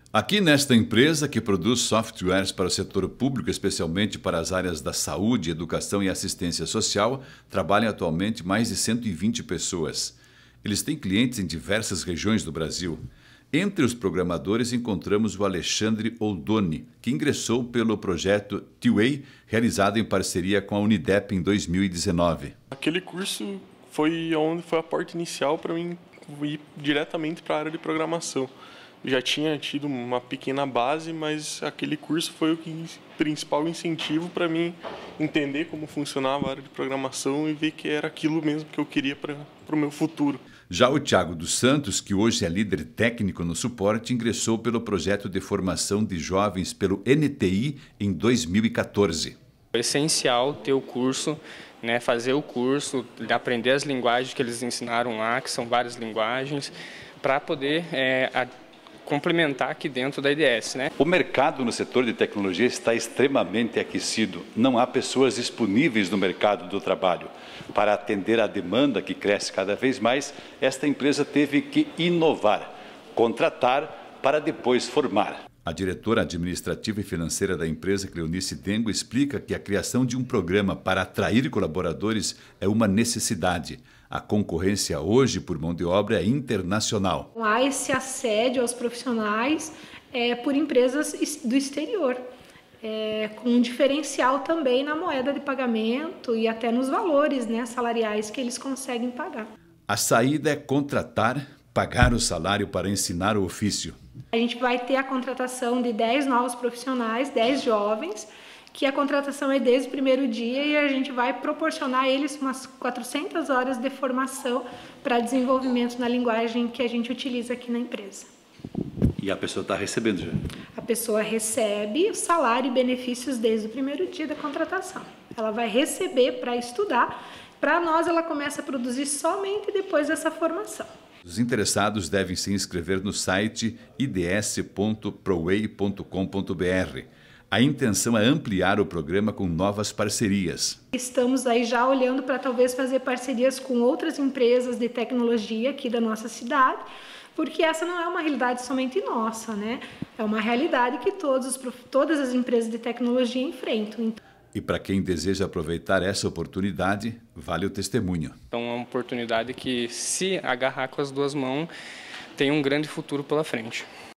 Aqui nesta empresa, que produz softwares para o setor público, especialmente para as áreas da saúde, educação e assistência social, trabalham atualmente mais de 120 pessoas. Eles têm clientes em diversas regiões do Brasil. Entre os programadores encontramos o Alexandre Oldoni, que ingressou pelo projeto T-Way, realizado em parceria com a Unidep em 2019. Aquele curso foi a porta inicial para mim ir diretamente para a área de programação. Já tinha tido uma pequena base, mas aquele curso foi o principal incentivo para mim entender como funcionava a área de programação e ver que era aquilo mesmo que eu queria para o meu futuro. Já o Thiago dos Santos, que hoje é líder técnico no suporte, ingressou pelo projeto de formação de jovens pelo NTI em 2014. É essencial ter o curso, fazer o curso, aprender as linguagens que eles ensinaram lá, que são várias linguagens, para poder complementar aqui dentro da IDS. O mercado no setor de tecnologia está extremamente aquecido. Não há pessoas disponíveis no mercado do trabalho. Para atender à demanda que cresce cada vez mais, esta empresa teve que inovar, contratar para depois formar. A diretora administrativa e financeira da empresa, Cleonice Dengo, explica que a criação de um programa para atrair colaboradores é uma necessidade. A concorrência hoje por mão de obra é internacional. Há esse assédio aos profissionais por empresas do exterior, com um diferencial também na moeda de pagamento e até nos valores salariais que eles conseguem pagar. A saída é contratar, pagar o salário para ensinar o ofício. A gente vai ter a contratação de 10 novos profissionais, 10 jovens, que a contratação é desde o primeiro dia e a gente vai proporcionar a eles umas 400 horas de formação para desenvolvimento na linguagem que a gente utiliza aqui na empresa. E a pessoa está recebendo já? A pessoa recebe o salário e benefícios desde o primeiro dia da contratação. Ela vai receber para estudar, para nós ela começa a produzir somente depois dessa formação. Os interessados devem se inscrever no site ids.proway.com.br. A intenção é ampliar o programa com novas parcerias. Estamos aí já olhando para talvez fazer parcerias com outras empresas de tecnologia aqui da nossa cidade, porque essa não é uma realidade somente nossa, É uma realidade que todas as empresas de tecnologia enfrentam. E para quem deseja aproveitar essa oportunidade, vale o testemunho. Então é uma oportunidade que, se agarrar com as duas mãos, tem um grande futuro pela frente.